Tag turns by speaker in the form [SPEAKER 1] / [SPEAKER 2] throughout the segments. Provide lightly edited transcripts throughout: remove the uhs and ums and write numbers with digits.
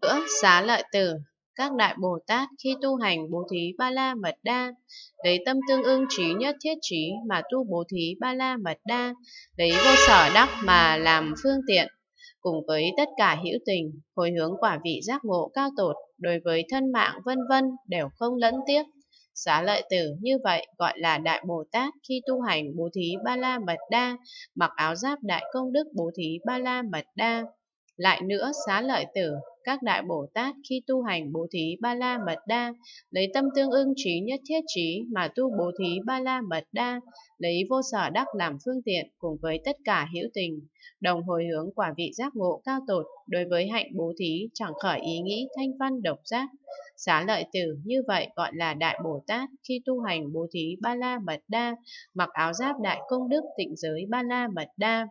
[SPEAKER 1] Nữa xá lợi tử, các đại Bồ Tát khi tu hành bố thí ba la mật đa, lấy tâm tương ưng trí nhất thiết trí mà tu bố thí ba la mật đa, lấy vô sở đắc mà làm phương tiện, cùng với tất cả hữu tình, hồi hướng quả vị giác ngộ cao tột, đối với thân mạng vân vân đều không lẫn tiếc. Xá lợi tử như vậy gọi là đại Bồ Tát khi tu hành bố thí ba la mật đa, mặc áo giáp đại công đức bố thí ba la mật đa. Lại nữa xá lợi tử, các đại Bồ Tát khi tu hành bố thí ba la mật đa, lấy tâm tương ưng trí nhất thiết trí mà tu bố thí ba la mật đa, lấy vô sở đắc làm phương tiện, cùng với tất cả hữu tình, đồng hồi hướng quả vị giác ngộ cao tột, đối với hạnh bố thí chẳng khởi ý nghĩ thanh văn độc giác. Xá lợi tử như vậy gọi là đại Bồ Tát khi tu hành bố thí ba la mật đa, mặc áo giáp đại công đức tịnh giới ba la mật đa.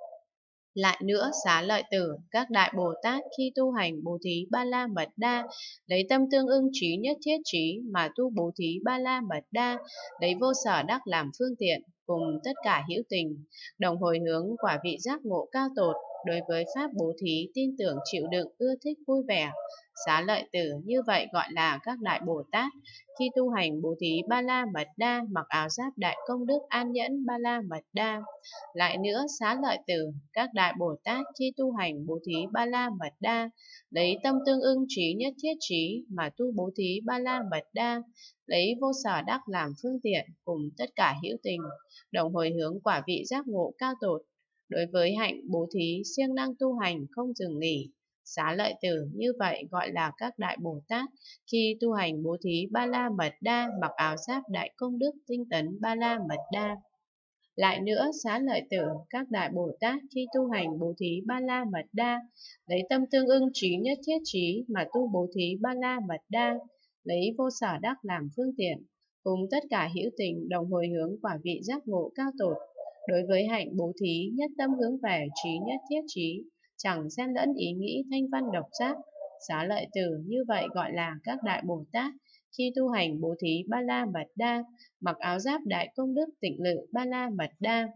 [SPEAKER 1] Lại nữa xá lợi tử, các đại Bồ Tát khi tu hành bố thí ba la mật đa, lấy tâm tương ưng trí nhất thiết trí mà tu bố thí ba la mật đa, lấy vô sở đắc làm phương tiện, cùng tất cả hữu tình, đồng hồi hướng quả vị giác ngộ cao tột, đối với pháp bố thí tin tưởng chịu đựng ưa thích vui vẻ. Xá lợi tử như vậy gọi là các đại Bồ Tát khi tu hành bố thí ba la mật đa, mặc áo giáp đại công đức an nhẫn ba la mật đa. Lại nữa xá lợi tử, các đại Bồ Tát khi tu hành bố thí ba la mật đa, lấy tâm tương ưng trí nhất thiết trí mà tu bố thí ba la mật đa, lấy vô sở đắc làm phương tiện, cùng tất cả hữu tình, đồng hồi hướng quả vị giác ngộ cao tột, đối với hạnh bố thí siêng năng tu hành không dừng nghỉ. Xá lợi tử như vậy gọi là các đại Bồ Tát khi tu hành bố thí ba la mật đa, mặc áo giáp đại công đức tinh tấn ba la mật đa. Lại nữa xá lợi tử, các đại Bồ Tát khi tu hành bố thí ba la mật đa, lấy tâm tương ưng trí nhất thiết trí mà tu bố thí ba la mật đa, lấy vô sở đắc làm phương tiện, cùng tất cả hữu tình đồng hồi hướng quả vị giác ngộ cao tột, đối với hạnh bố thí nhất tâm hướng về trí nhất thiết trí, chẳng xen lẫn ý nghĩ thanh văn độc giác. Xá lợi tử như vậy gọi là các đại Bồ Tát khi tu hành bố thí ba la mật đa, mặc áo giáp đại công đức tịnh lự ba la mật đa.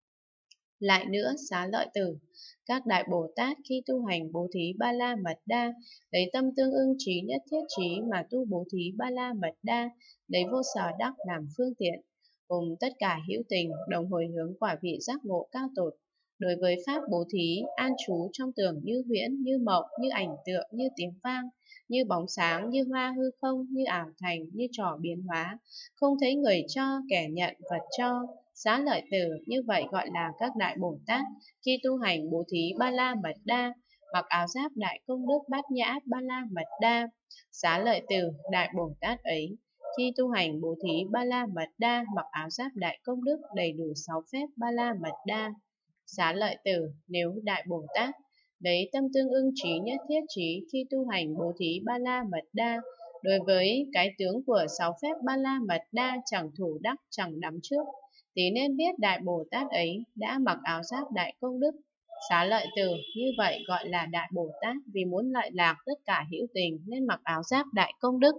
[SPEAKER 1] Lại nữa xá lợi tử, các đại Bồ Tát khi tu hành bố thí ba la mật đa, lấy tâm tương ưng trí nhất thiết trí mà tu bố thí ba la mật đa, lấy vô sở đắc làm phương tiện, cùng tất cả hữu tình đồng hồi hướng quả vị giác ngộ cao tột, đối với pháp bố thí an trú trong tưởng như huyễn, như mộng, như ảnh tượng, như tiếng vang, như bóng sáng, như hoa hư không, như ảo thành, như trò biến hóa, không thấy người cho kẻ nhận vật cho. Xá lợi tử như vậy gọi là các đại Bồ Tát khi tu hành bố thí ba la mật đa, mặc áo giáp đại công đức bát nhã ba la mật đa. Xá lợi tử, đại Bồ Tát ấy khi tu hành bố thí ba la mật đa, mặc áo giáp đại công đức đầy đủ 6 phép ba la mật đa. Xá lợi tử, nếu đại Bồ Tát lấy tâm tương ưng trí nhất thiết trí khi tu hành bố thí ba la mật đa, đối với cái tướng của 6 phép ba la mật đa chẳng thủ đắc chẳng đắm trước, thì nên biết đại Bồ Tát ấy đã mặc áo giáp đại công đức. Xá lợi tử như vậy gọi là đại Bồ Tát vì muốn lợi lạc tất cả hữu tình nên mặc áo giáp đại công đức.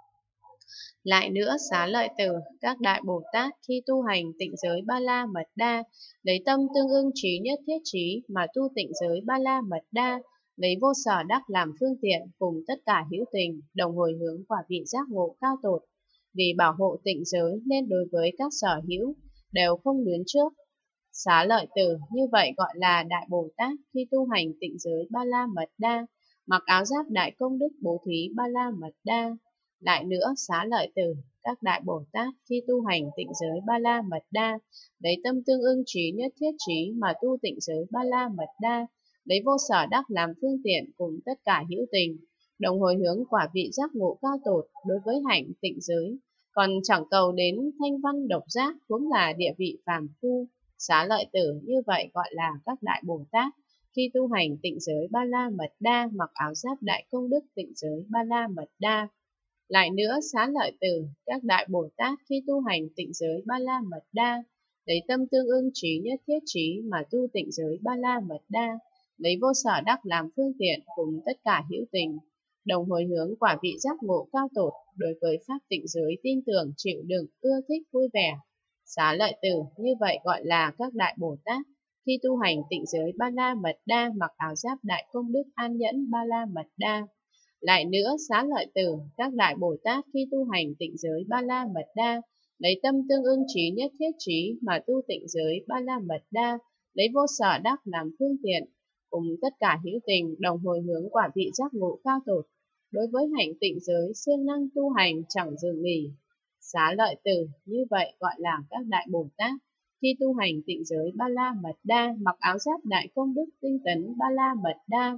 [SPEAKER 1] Lại nữa xá lợi tử, các đại Bồ Tát khi tu hành tịnh giới ba la mật đa, lấy tâm tương ưng trí nhất thiết trí mà tu tịnh giới ba la mật đa, lấy vô sở đắc làm phương tiện, cùng tất cả hữu tình đồng hồi hướng quả vị giác ngộ cao tột. Vì bảo hộ tịnh giới nên đối với các sở hữu đều không luyến trước. Xá lợi tử như vậy gọi là đại Bồ Tát khi tu hành tịnh giới ba la mật đa, mặc áo giáp đại công đức bố thí ba la mật đa. Lại nữa xá lợi tử, các đại Bồ Tát khi tu hành tịnh giới ba la mật đa, lấy tâm tương ưng trí nhất thiết trí mà tu tịnh giới ba la mật đa, lấy vô sở đắc làm phương tiện, cùng tất cả hữu tình đồng hồi hướng quả vị giác ngộ cao tột, đối với hạnh tịnh giới, còn chẳng cầu đến thanh văn độc giác, cũng là địa vị phàm phu. Xá lợi tử như vậy gọi là các đại Bồ Tát khi tu hành tịnh giới ba la mật đa, mặc áo giáp đại công đức tịnh giới ba la mật đa. Lại nữa xá lợi tử, các đại Bồ Tát khi tu hành tịnh giới ba la mật đa, lấy tâm tương ưng trí nhất thiết trí mà tu tịnh giới ba la mật đa, lấy vô sở đắc làm phương tiện, cùng tất cả hữu tình đồng hồi hướng quả vị giác ngộ cao tột, đối với pháp tịnh giới tin tưởng chịu đựng ưa thích vui vẻ. Xá lợi tử như vậy gọi là các đại Bồ Tát khi tu hành tịnh giới ba la mật đa, mặc áo giáp đại công đức an nhẫn ba la mật đa. Lại nữa, Xá Lợi Tử, các đại Bồ Tát khi tu hành tịnh giới Ba La Mật Đa, lấy tâm tương ưng trí nhất thiết trí mà tu tịnh giới Ba La Mật Đa, lấy vô sở đắc làm phương tiện, cùng tất cả hữu tình đồng hồi hướng quả vị giác ngộ cao tột. Đối với hạnh tịnh giới, siêng năng tu hành chẳng dừng nghỉ. Xá Lợi Tử, như vậy gọi là các đại Bồ Tát khi tu hành tịnh giới Ba La Mật Đa, mặc áo giáp đại công đức tinh tấn Ba La Mật Đa.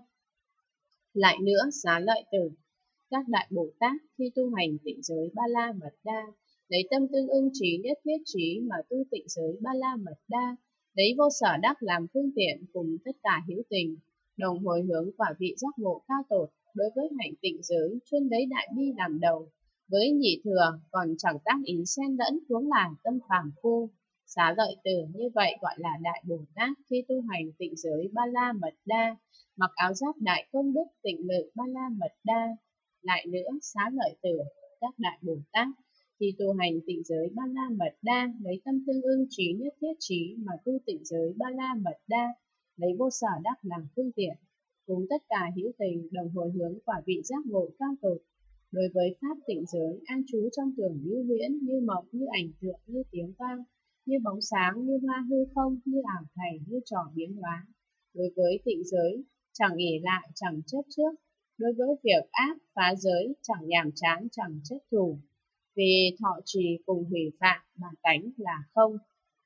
[SPEAKER 1] Lại nữa, Xá Lợi Tử, các đại Bồ Tát khi tu hành tịnh giới Ba La Mật Đa, lấy tâm tương ưng trí nhất thiết trí mà tu tịnh giới Ba La Mật Đa, lấy vô sở đắc làm phương tiện, cùng tất cả hữu tình đồng hồi hướng quả vị giác ngộ cao tột. Đối với hạnh tịnh giới, chuyên lấy đại bi làm đầu, với nhị thừa còn chẳng tác ý xen lẫn, huống là tâm phàm phu. Xá Lợi Tử, như vậy gọi là đại Bồ Tát khi tu hành tịnh giới Ba La Mật Đa, mặc áo giáp đại công đức tịnh lự Ba La Mật Đa. Lại nữa, Xá Lợi Tử, các đại Bồ Tát khi tu hành tịnh giới Ba La Mật Đa, lấy tâm tương ưng trí nhất thiết trí mà tu tịnh giới Ba La Mật Đa, lấy vô sở đắc làm phương tiện, cùng tất cả hữu tình đồng hồi hướng quả vị giác ngộ cao tột. Đối với pháp tịnh giới, an trú trong tưởng như huyễn, như mộng, như ảnh tượng, như tiếng vang, như bóng sáng, như hoa hư không, như ảo thành, như trò biến hóa. Đối với tịnh giới, chẳng ỷ lại, chẳng chấp trước. Đối với việc ác, phá giới, chẳng nhàm chán, chẳng chấp thù. Vì thọ trì cùng hủy phạm, bản tánh là không.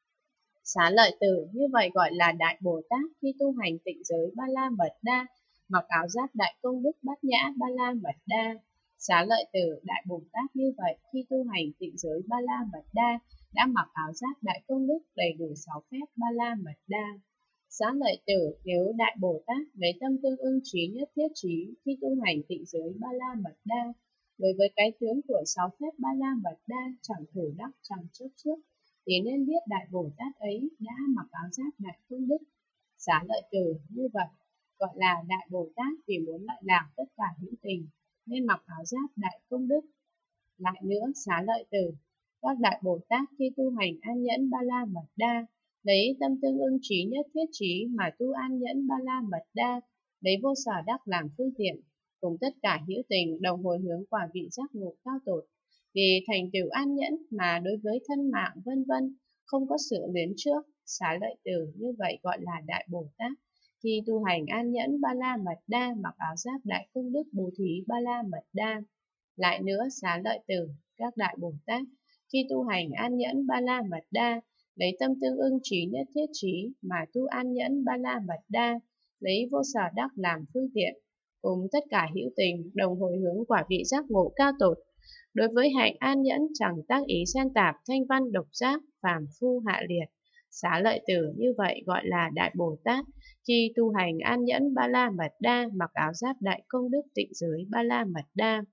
[SPEAKER 1] Xá Lợi Tử, như vậy gọi là đại Bồ Tát khi tu hành tịnh giới Ba La Mật Đa, mặc áo giáp đại công đức bát nhã Ba La Mật Đa. Xá Lợi Tử, đại Bồ Tát như vậy khi tu hành tịnh giới Ba La Mật Đa, đã mặc áo giáp đại công đức đầy đủ 6 phép Ba La Mật Đa. Xá Lợi Tử, nếu đại Bồ Tát lấy tâm tương ưng trí nhất thiết trí khi tu hành tịnh giới Ba La Mật Đa, đối với cái tướng của 6 phép Ba La Mật Đa chẳng thủ đắc, chẳng chấp trước, thì nên biết đại Bồ Tát ấy đã mặc áo giáp đại công đức. Xá Lợi Tử, như vậy gọi là đại Bồ Tát vì muốn lợi lạc tất cả hữu tình nên mặc áo giáp đại công đức. Lại nữa, Xá Lợi Tử, các đại Bồ Tát khi tu hành an nhẫn Ba La Mật Đa, lấy tâm tương ưng trí nhất thiết trí mà tu an nhẫn Ba La Mật Đa, lấy vô sở đắc làm phương tiện, cùng tất cả hữu tình đồng hồi hướng quả vị giác ngộ cao tột. Vì thành tựu an nhẫn mà đối với thân mạng vân vân không có sự luyến trước. Xá Lợi Tử, như vậy gọi là đại Bồ Tát khi tu hành an nhẫn Ba La Mật Đa, mặc áo giáp đại công đức bố thí Ba La Mật Đa. Lại nữa, Xá Lợi Tử, các đại Bồ Tát khi tu hành an nhẫn Ba La Mật Đa, lấy tâm tương ưng trí nhất thiết trí mà tu an nhẫn Ba La Mật Đa, lấy vô sở đắc làm phương tiện, cùng tất cả hữu tình đồng hồi hướng quả vị giác ngộ cao tột. Đối với hạnh an nhẫn chẳng tác ý xen tạp, thanh văn độc giác, phàm phu hạ liệt. Xá Lợi Tử, như vậy gọi là đại Bồ Tát khi tu hành an nhẫn Ba La Mật Đa, mặc áo giáp đại công đức tịnh giới Ba La Mật Đa.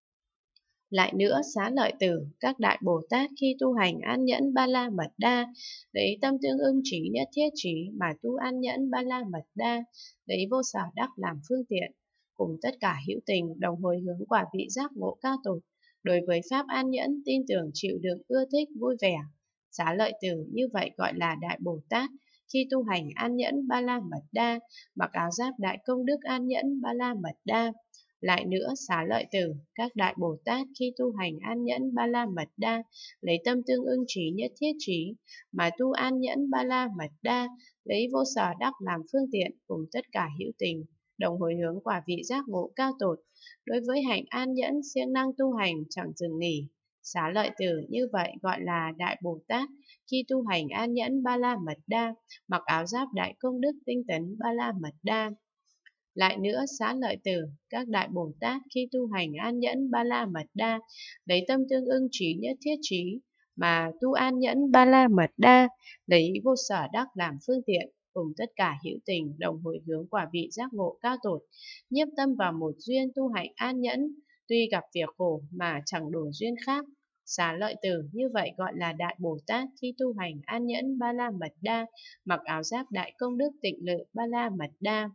[SPEAKER 1] Lại nữa, Xá Lợi Tử, các đại Bồ Tát khi tu hành an nhẫn Ba La Mật Đa, lấy tâm tương ưng trí nhất thiết trí mà tu an nhẫn Ba La Mật Đa, lấy vô sở đắc làm phương tiện, cùng tất cả hữu tình đồng hồi hướng quả vị giác ngộ cao tột. Đối với pháp an nhẫn, tin tưởng, chịu đựng, ưa thích, vui vẻ. Xá Lợi Tử, như vậy gọi là đại Bồ Tát khi tu hành an nhẫn Ba La Mật Đa, mặc áo giáp đại công đức an nhẫn Ba La Mật Đa. Lại nữa, Xá Lợi Tử, các đại Bồ Tát khi tu hành an nhẫn Ba La Mật Đa, lấy tâm tương ưng trí nhất thiết trí mà tu an nhẫn Ba La Mật Đa, lấy vô sở đắc làm phương tiện, cùng tất cả hữu tình đồng hồi hướng quả vị giác ngộ cao tột. Đối với hạnh an nhẫn, siêng năng tu hành chẳng dừng nghỉ. Xá Lợi Tử, như vậy gọi là đại Bồ Tát khi tu hành an nhẫn Ba La Mật Đa, mặc áo giáp đại công đức tinh tấn Ba La Mật Đa. Lại nữa, Xá Lợi Tử, các đại Bồ Tát khi tu hành an nhẫn Ba La Mật Đa, lấy tâm tương ưng trí nhất thiết trí mà tu an nhẫn Ba La Mật Đa, lấy vô sở đắc làm phương tiện, cùng tất cả hữu tình đồng hồi hướng quả vị giác ngộ cao tột, nhiếp tâm vào một duyên tu hành an nhẫn, tuy gặp việc khổ mà chẳng đổi duyên khác. Xá Lợi Tử, như vậy gọi là đại Bồ Tát khi tu hành an nhẫn Ba La Mật Đa, mặc áo giáp đại công đức tịnh lự Ba La Mật Đa.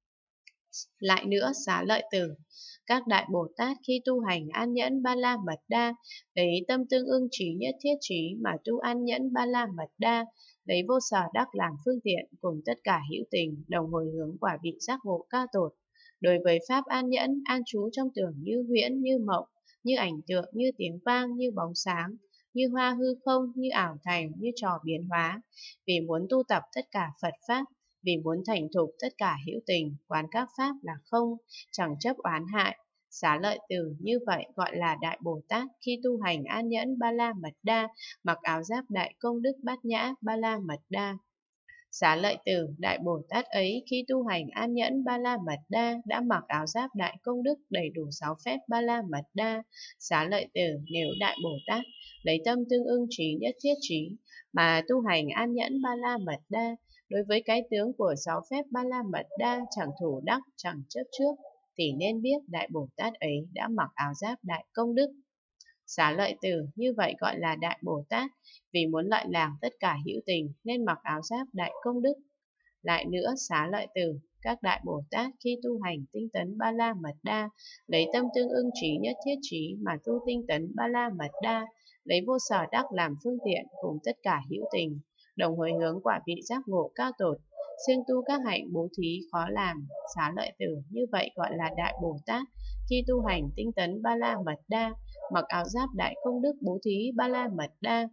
[SPEAKER 1] Lại nữa, Xá Lợi Tử, các đại Bồ Tát khi tu hành an nhẫn Ba La Mật Đa, lấy tâm tương ưng trí nhất thiết trí mà tu an nhẫn Ba La Mật Đa, lấy vô sở đắc làm phương tiện, cùng tất cả hữu tình đồng hồi hướng quả vị giác ngộ cao tột. Đối với pháp an nhẫn, an trú trong tưởng như huyễn, như mộng, như ảnh tượng, như tiếng vang, như bóng sáng, như hoa hư không, như ảo thành, như trò biến hóa, vì muốn tu tập tất cả Phật pháp, vì muốn thành thục tất cả hữu tình, quán các pháp là không, chẳng chấp oán hại. Xá lợi tử như vậy gọi là Đại Bồ Tát khi tu hành an nhẫn ba la mật đa, mặc áo giáp đại công đức bát nhã ba la mật đa. Xá lợi tử, Đại Bồ Tát ấy khi tu hành an nhẫn ba la mật đa đã mặc áo giáp đại công đức đầy đủ 6 phép ba la mật đa. Xá lợi tử, nếu Đại Bồ Tát lấy tâm tương ưng trí nhất thiết trí mà tu hành an nhẫn ba la mật đa, đối với cái tướng của 6 phép ba la mật đa chẳng thủ đắc, chẳng chấp trước, thì nên biết Đại Bồ Tát ấy đã mặc áo giáp đại công đức. Xá lợi tử, như vậy gọi là Đại Bồ Tát, vì muốn lợi lạc tất cả hữu tình nên mặc áo giáp đại công đức. Lại nữa, xá lợi tử, các Đại Bồ Tát khi tu hành tinh tấn ba la mật đa, lấy tâm tương ưng trí nhất thiết trí mà tu tinh tấn ba la mật đa, lấy vô sở đắc làm phương tiện cùng tất cả hữu tình, đồng hồi hướng quả vị giác ngộ cao tột, siêng tu các hạnh bố thí khó làm. Xá lợi tử, như vậy gọi là Đại Bồ Tát khi tu hành tinh tấn ba la mật đa, mặc áo giáp đại công đức bố thí ba la mật đa.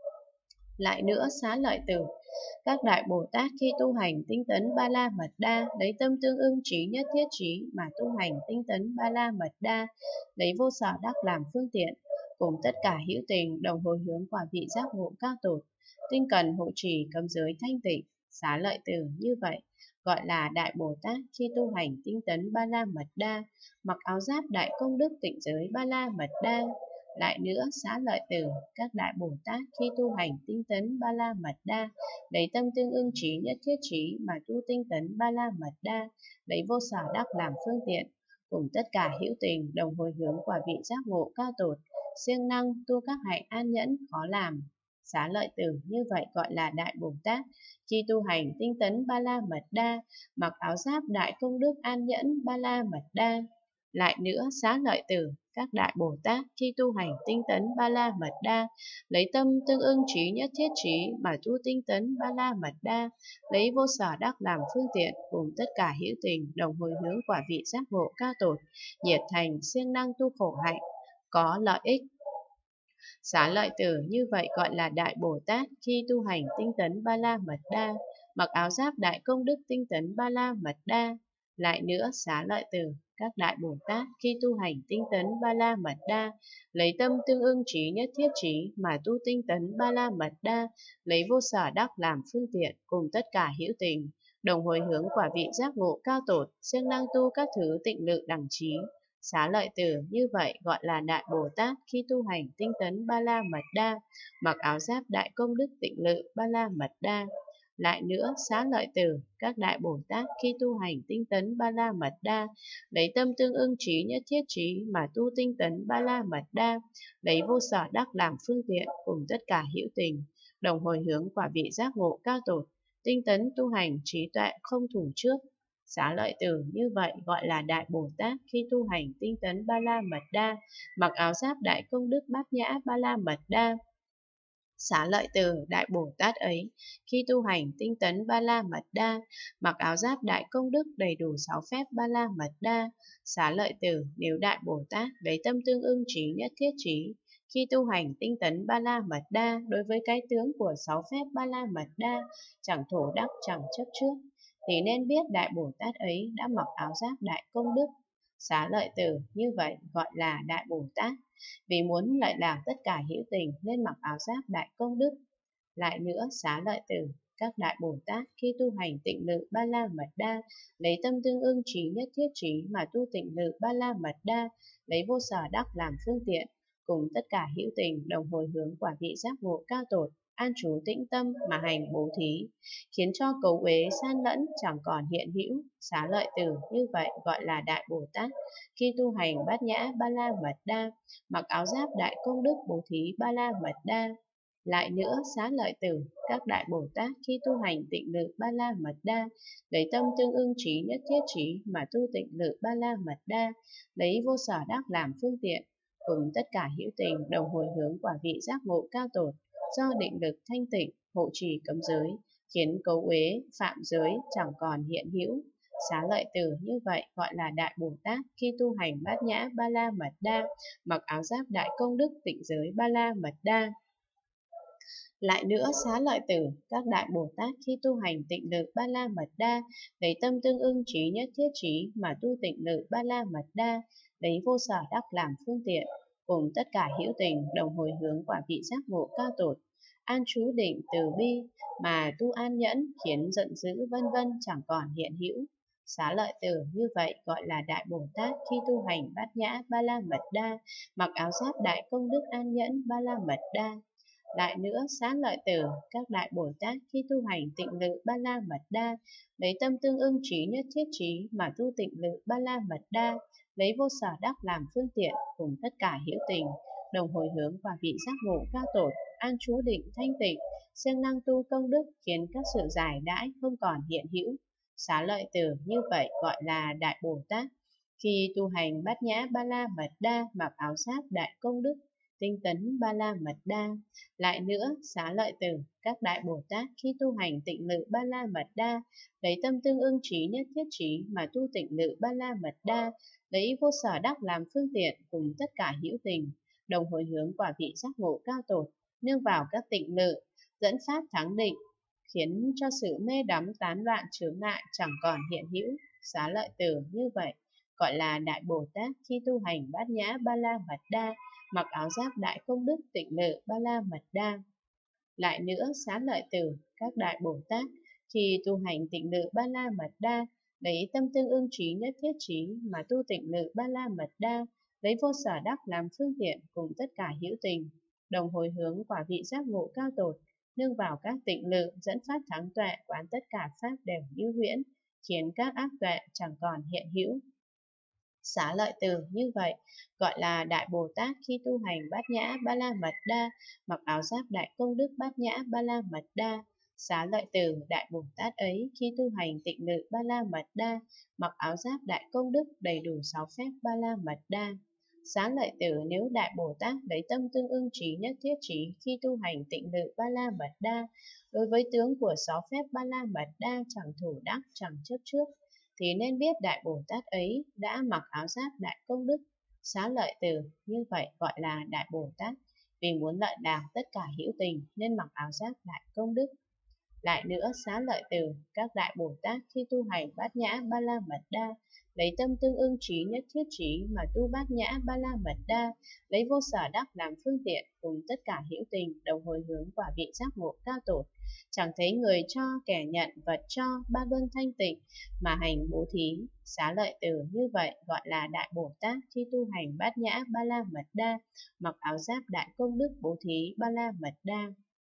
[SPEAKER 1] Lại nữa, xá lợi tử, các Đại Bồ Tát khi tu hành tinh tấn ba la mật đa, lấy tâm tương ưng trí nhất thiết trí mà tu hành tinh tấn ba la mật đa, lấy vô sở đắc làm phương tiện, cùng tất cả hữu tình đồng hồi hướng quả vị giác ngộ cao tột, tinh cần hộ trì cấm giới thanh tịnh. Xá lợi tử, như vậy gọi là Đại Bồ Tát khi tu hành tinh tấn ba la mật đa, mặc áo giáp đại công đức tịnh giới ba la mật đa. Lại nữa, xá lợi tử, các Đại Bồ Tát khi tu hành tinh tấn ba la mật đa, lấy tâm tương ưng trí nhất thiết trí mà tu tinh tấn ba la mật đa, lấy vô sở đắc làm phương tiện, cùng tất cả hữu tình đồng hồi hướng quả vị giác ngộ cao tột, siêng năng tu các hạnh an nhẫn khó làm. Xá lợi tử, như vậy gọi là Đại Bồ Tát khi tu hành tinh tấn ba la mật đa, mặc áo giáp đại công đức an nhẫn ba la mật đa. Lại nữa, xá lợi tử, các Đại Bồ Tát khi tu hành tinh tấn ba la mật đa, lấy tâm tương ưng trí nhất thiết trí mà tu tinh tấn ba la mật đa, lấy vô sở đắc làm phương tiện, cùng tất cả hữu tình đồng hồi hướng quả vị giác ngộ cao tột, nhiệt thành siêng năng tu khổ hạnh có lợi ích. Xá lợi tử, như vậy gọi là Đại Bồ Tát khi tu hành tinh tấn ba la mật đa, mặc áo giáp đại công đức tinh tấn ba la mật đa. Lại nữa, xá lợi tử, các Đại Bồ Tát khi tu hành tinh tấn ba la mật đa, lấy tâm tương ưng trí nhất thiết trí mà tu tinh tấn ba la mật đa, lấy vô sở đắc làm phương tiện, cùng tất cả hữu tình đồng hồi hướng quả vị giác ngộ cao tột, siêng năng tu các thứ tịnh lự đẳng trí. Xá lợi tử, như vậy gọi là Đại Bồ Tát khi tu hành tinh tấn ba la mật đa, mặc áo giáp đại công đức tịnh lự ba la mật đa. Lại nữa, xá lợi tử, các Đại Bồ Tát khi tu hành tinh tấn ba la mật đa, lấy tâm tương ưng trí nhất thiết trí mà tu tinh tấn ba la mật đa, lấy vô sở đắc làm phương tiện, cùng tất cả hữu tình đồng hồi hướng quả vị giác ngộ cao tột, tinh tấn tu hành trí tuệ không thủ trước. Xá lợi tử, như vậy gọi là Đại Bồ Tát khi tu hành tinh tấn ba la mật đa, mặc áo giáp đại công đức bát nhã ba la mật đa. Xá lợi tử, Đại Bồ Tát ấy khi tu hành tinh tấn ba la mật đa, mặc áo giáp đại công đức đầy đủ 6 phép ba la mật đa. Xá lợi tử, nếu Đại Bồ Tát lấy tâm tương ưng trí nhất thiết trí khi tu hành tinh tấn ba la mật đa, đối với cái tướng của 6 phép ba la mật đa chẳng thổ đắc, chẳng chấp trước, thì nên biết Đại Bồ Tát ấy đã mặc áo giáp đại công đức. Xá lợi tử, như vậy gọi là Đại Bồ Tát vì muốn lợi lạc tất cả hữu tình nên mặc áo giáp đại công đức. Lại nữa, xá lợi tử, các Đại Bồ Tát khi tu hành tịnh lự ba la mật đa, lấy tâm tương ưng trí nhất thiết trí mà tu tịnh lự ba la mật đa, lấy vô sở đắc làm phương tiện, cùng tất cả hữu tình đồng hồi hướng quả vị giác ngộ cao tột, an trú tĩnh tâm mà hành bố thí, khiến cho cấu uế san lẫn chẳng còn hiện hữu. Xá lợi tử, như vậy gọi là Đại Bồ Tát khi tu hành bát nhã ba la mật đa, mặc áo giáp đại công đức bố thí ba la mật đa. Lại nữa, xá lợi tử, các Đại Bồ Tát khi tu hành tịnh lự ba la mật đa, lấy tâm tương ưng trí nhất thiết trí mà tu tịnh lự ba la mật đa, lấy vô sở đắc làm phương tiện, cùng tất cả hữu tình đồng hồi hướng quả vị giác ngộ cao tột, do định lực thanh tịnh hộ trì cấm giới, khiến cấu uế phạm giới chẳng còn hiện hữu. Xá lợi tử như vậy gọi là Đại Bồ Tát khi tu hành Bát Nhã Ba La Mật Đa, mặc áo giáp Đại Công Đức Tịnh Giới Ba La Mật Đa. Lại nữa, xá lợi tử, các đại Bồ Tát khi tu hành tịnh lự Ba La Mật Đa, lấy tâm tương ưng trí nhất thiết trí mà tu tịnh lự Ba La Mật Đa, lấy vô sở đắc làm phương tiện, cùng tất cả hữu tình đồng hồi hướng quả vị giác ngộ cao tột, an trú định từ bi mà tu an nhẫn khiến giận dữ vân vân chẳng còn hiện hữu. Xá lợi tử như vậy gọi là Đại Bồ Tát khi tu hành Bát Nhã Ba La Mật Đa, mặc áo giáp Đại Công Đức An Nhẫn Ba La Mật Đa. Lại nữa, xá lợi tử, các đại Bồ Tát khi tu hành tịnh lự Ba La Mật Đa, lấy tâm tương ưng trí nhất thiết trí mà tu tịnh lự Ba La Mật Đa, lấy vô sở đắc làm phương tiện cùng tất cả hữu tình, đồng hồi hướng quả vị giác ngộ cao tột, an trú định thanh tịnh, siêng năng tu công đức khiến các sự giải đãi không còn hiện hữu. Xá lợi tử như vậy gọi là Đại Bồ Tát khi tu hành Bát Nhã Ba La Mật Đa, mặc áo giáp Đại Công Đức tinh tấn Ba La Mật Đa. Lại nữa, xá lợi tử, các đại Bồ Tát khi tu hành tịnh lự Ba La Mật Đa, lấy tâm tương ưng trí nhất thiết trí mà tu tịnh lự Ba La Mật Đa, lấy vô sở đắc làm phương tiện cùng tất cả hữu tình, đồng hồi hướng quả vị giác ngộ cao tột, nương vào các tịnh lự, dẫn pháp thắng định, khiến cho sự mê đắm tán loạn chướng ngại chẳng còn hiện hữu. Xá lợi tử như vậy gọi là Đại Bồ Tát khi tu hành Bát Nhã Ba La Mật Đa, mặc áo giáp Đại Công Đức Tịnh lự Ba La Mật Đa. Lại nữa, xá lợi tử, các đại Bồ Tát khi tu hành tịnh lự Ba La Mật Đa, lấy tâm tương ưng trí nhất thiết trí mà tu tịnh lự Ba La Mật Đa, lấy vô sở đắc làm phương tiện cùng tất cả hữu tình, đồng hồi hướng quả vị giác ngộ cao tột, nương vào các tịnh lự dẫn pháp thắng tuệ, quán tất cả pháp đều như huyễn, khiến các ác tuệ chẳng còn hiện hữu. Xá lợi tử như vậy gọi là Đại Bồ Tát khi tu hành Bát Nhã Ba La Mật Đa, mặc áo giáp Đại Công Đức Bát Nhã Ba La Mật Đa. Xá lợi tử, Đại Bồ Tát ấy khi tu hành tịnh lự Ba La Mật Đa, mặc áo giáp Đại Công Đức đầy đủ 6 phép Ba La Mật Đa. Xá lợi tử, nếu Đại Bồ Tát lấy tâm tương ưng trí nhất thiết trí khi tu hành tịnh lự Ba La Mật Đa, đối với tướng của 6 phép Ba La Mật Đa chẳng thủ đắc chẳng chấp trước, thì nên biết Đại Bồ Tát ấy đã mặc áo giáp Đại Công Đức. Xá lợi tử như vậy gọi là Đại Bồ Tát vì muốn lợi lạc tất cả hữu tình nên mặc áo giáp Đại Công Đức. Lại nữa, xá lợi tử, các đại Bồ Tát khi tu hành Bát Nhã Ba La Mật Đa, lấy tâm tương ưng trí nhất thiết trí mà tu Bát Nhã Ba La Mật Đa, lấy vô sở đắc làm phương tiện cùng tất cả hữu tình, đồng hồi hướng quả vị giác ngộ cao tột, chẳng thấy người cho kẻ nhận vật cho, ba luân thanh tịnh mà hành bố thí. Xá lợi tử như vậy gọi là Đại Bồ Tát khi tu hành Bát Nhã Ba La Mật Đa, mặc áo giáp Đại Công Đức bố thí Ba La Mật Đa.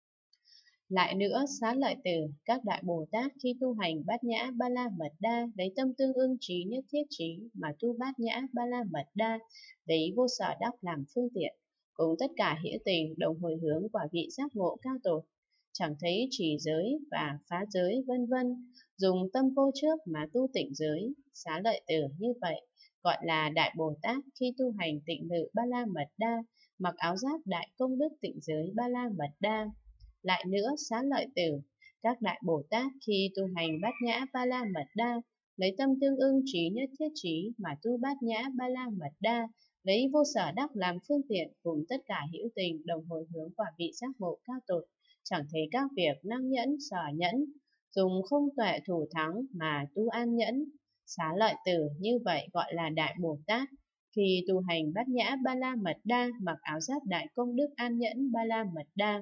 [SPEAKER 1] Lại nữa, xá lợi tử, các đại Bồ Tát khi tu hành Bát Nhã Ba La Mật Đa, lấy tâm tương ưng trí nhất thiết trí mà tu Bát Nhã Ba La Mật Đa, lấy vô sở đắc làm phương tiện, cùng tất cả hữu tình đồng hồi hướng quả vị giác ngộ cao tột, chẳng thấy trì giới và phá giới vân vân, dùng tâm vô trước mà tu tịnh giới. Xá lợi tử như vậy gọi là Đại Bồ Tát khi tu hành tịnh lự Ba La Mật Đa, mặc áo giáp Đại Công Đức Tịnh Giới Ba La Mật Đa. Lại nữa, xá lợi tử, các đại Bồ Tát khi tu hành Bát Nhã Ba La Mật Đa, lấy tâm tương ưng trí nhất thiết trí mà tu Bát Nhã Ba La Mật Đa, lấy vô sở đắc làm phương tiện cùng tất cả hữu tình đồng hồi hướng quả vị giác ngộ cao tột, chẳng thấy các việc năng nhẫn sở nhẫn, dùng không tuệ thủ thắng mà tu an nhẫn. Xá lợi tử như vậy gọi là Đại Bồ Tát khi tu hành Bát Nhã Ba La Mật Đa, mặc áo giáp Đại Công Đức An Nhẫn Ba La Mật Đa.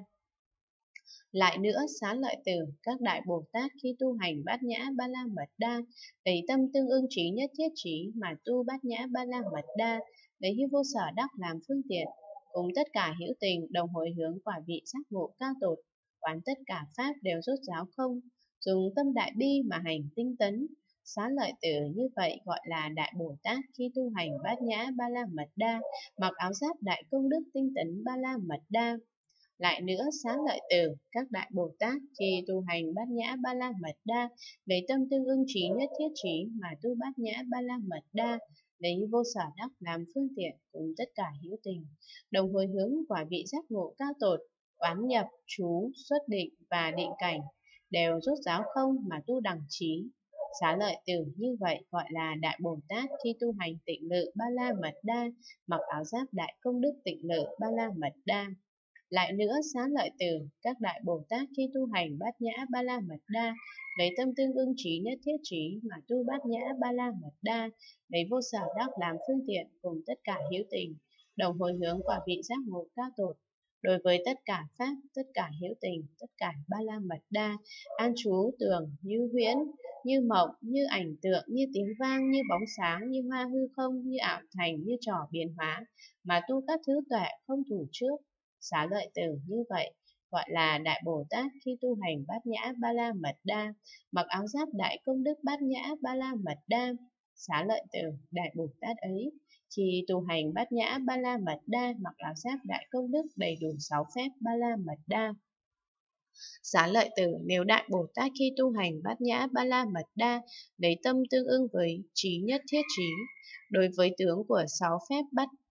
[SPEAKER 1] Lại nữa, xá lợi tử, các đại Bồ Tát khi tu hành Bát Nhã Ba La Mật Đa, lấy tâm tương ưng trí nhất thiết trí mà tu Bát Nhã Ba La Mật Đa, lấy vô sở đắc làm phương tiện, cùng tất cả hữu tình đồng hồi hướng quả vị giác ngộ cao tột, quán tất cả pháp đều rốt ráo không, dùng tâm đại bi mà hành tinh tấn. Xá lợi tử như vậy gọi là Đại Bồ Tát khi tu hành Bát Nhã Ba La Mật Đa, mặc áo giáp Đại Công Đức tinh tấn Ba La Mật Đa. Lại nữa, xá lợi tử, các đại Bồ Tát khi tu hành Bát Nhã Ba La Mật Đa, lấy tâm tương ưng trí nhất thiết trí mà tu Bát Nhã Ba La Mật Đa, lấy vô sở đắc làm phương tiện cùng tất cả hữu tình, đồng hồi hướng quả vị giác ngộ cao tột, quán nhập, trú, xuất định và định cảnh đều rốt ráo không mà tu đẳng trí. Xá lợi tử như vậy gọi là Đại Bồ Tát khi tu hành Tịnh Lự Ba La Mật Đa, mặc áo giáp Đại Công Đức Tịnh Lự Ba La Mật Đa. Lại nữa, xá lợi tử, các đại Bồ Tát khi tu hành Bát Nhã Ba La Mật Đa, lấy tâm tương ưng trí nhất thiết trí mà tu Bát Nhã Ba La Mật Đa, lấy vô sở đắc làm phương tiện cùng tất cả hiếu tình, đồng hồi hướng quả vị giác ngộ cao tột. Đối với tất cả pháp, tất cả hiếu tình, tất cả Ba La Mật Đa, an trú tưởng như huyễn, như mộng, như ảnh tượng, như tiếng vang, như bóng sáng, như hoa hư không, như ảo thành, như trò biến hóa, mà tu các thứ tuệ không thủ trước. Xá lợi tử như vậy gọi là Đại Bồ Tát khi tu hành Bát Nhã Ba La Mật Đa, mặc áo giáp Đại Công Đức Bát Nhã Ba La Mật Đa. Xá lợi tử, Đại Bồ Tát ấy khi tu hành Bát Nhã Ba La Mật Đa, mặc áo giáp Đại Công Đức đầy đủ 6 phép Ba La Mật Đa. Xá lợi tử, nếu Đại Bồ Tát khi tu hành Bát Nhã Ba La Mật Đa, lấy tâm tương ưng với trí nhất thiết trí, đối với tướng của 6 phép